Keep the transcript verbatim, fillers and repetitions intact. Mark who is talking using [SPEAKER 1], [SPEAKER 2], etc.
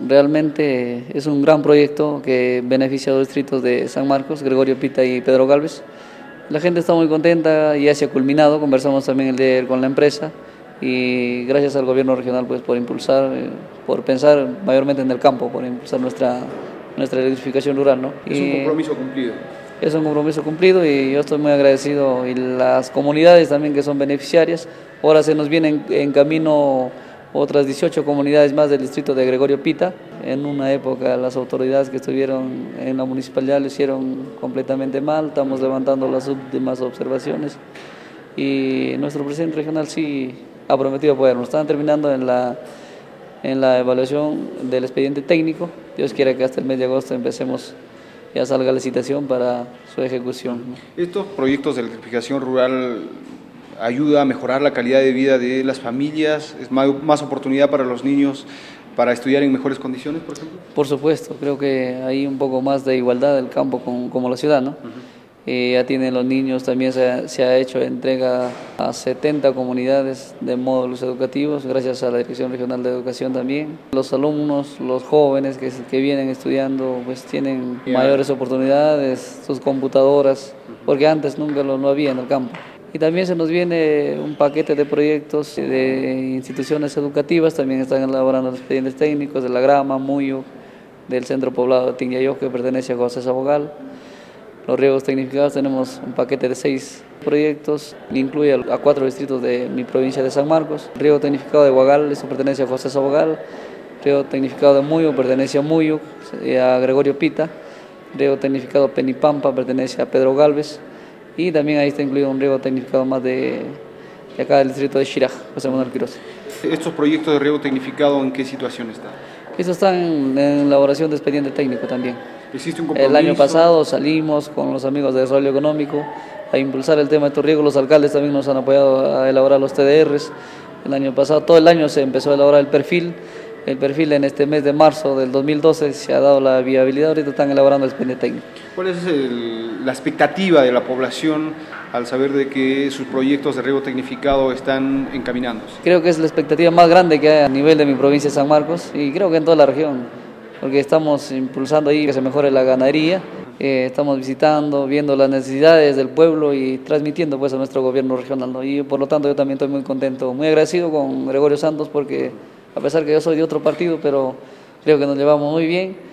[SPEAKER 1] Realmente es un gran proyecto que beneficia a los distritos de San Marcos, Gregorio Pita y Pedro Gálvez. La gente está muy contenta, ya se ha culminado, conversamos también el día de ayer con la empresa y gracias al gobierno regional pues, por impulsar, por pensar mayormente en el campo, por impulsar nuestra, nuestra electrificación rural, ¿no?
[SPEAKER 2] Es un compromiso cumplido.
[SPEAKER 1] Es un compromiso cumplido y yo estoy muy agradecido, y las comunidades también que son beneficiarias. Ahora se nos vienen en camino otras dieciocho comunidades más del distrito de Gregorio Pita. En una época las autoridades que estuvieron en la municipalidad lo hicieron completamente mal, estamos levantando las últimas observaciones y nuestro presidente regional sí ha prometido apoyarnos. Están terminando en la, en la evaluación del expediente técnico. Dios quiera que hasta el mes de agosto empecemos, ya salga la licitación para su ejecución.
[SPEAKER 2] Estos proyectos de electrificación rural ayuda a mejorar la calidad de vida de las familias, es más, más oportunidad para los niños para estudiar en mejores condiciones, por ejemplo.
[SPEAKER 1] Por supuesto, creo que hay un poco más de igualdad del campo con, como la ciudad, ¿no? Uh-huh. Eh, ya tienen los niños, también se ha, se ha hecho entrega a setenta comunidades de módulos educativos, gracias a la Dirección Regional de Educación también. Los alumnos, los jóvenes que, que vienen estudiando, pues tienen yeah. mayores oportunidades, sus computadoras, porque antes nunca lo no había en el campo. Y también se nos viene un paquete de proyectos de instituciones educativas, también están elaborando los expedientes técnicos de La Grama, Muyo, del centro poblado de Tingayoc, que pertenece a José Sabogal. Los riegos tecnificados tenemos un paquete de seis proyectos, incluye a cuatro distritos de mi provincia de San Marcos. El riego tecnificado de Huagal, eso pertenece a José Sabogal. El riego tecnificado de Muyo pertenece a Muyo, a Gregorio Pita. El riego tecnificado Penipampa pertenece a Pedro Gálvez. Y también ahí está incluido un riego tecnificado más de, de acá del distrito de Xiraj, José Manuel Quiroz.
[SPEAKER 2] ¿Estos proyectos de riego tecnificado en qué situación están?
[SPEAKER 1] Estos están en, en elaboración de expediente técnico también.
[SPEAKER 2] ¿Existe un compromiso?
[SPEAKER 1] El año pasado salimos con los amigos de Desarrollo Económico a impulsar el tema de estos riegos. Los alcaldes también nos han apoyado a elaborar los T D Rs. El año pasado, todo el año se empezó a elaborar el perfil. El perfil en este mes de marzo del dos mil doce se ha dado la viabilidad, ahorita están elaborando el expediente técnico.
[SPEAKER 2] ¿Cuál es el, la expectativa de la población al saber de que sus proyectos de riego tecnificado están encaminándose?
[SPEAKER 1] Creo que es la expectativa más grande que hay a nivel de mi provincia de San Marcos y creo que en toda la región, porque estamos impulsando ahí que se mejore la ganadería, eh, estamos visitando, viendo las necesidades del pueblo y transmitiendo pues a nuestro gobierno regional, ¿no? Y por lo tanto yo también estoy muy contento, muy agradecido con Gregorio Santos porque a pesar que yo soy de otro partido, pero creo que nos llevamos muy bien.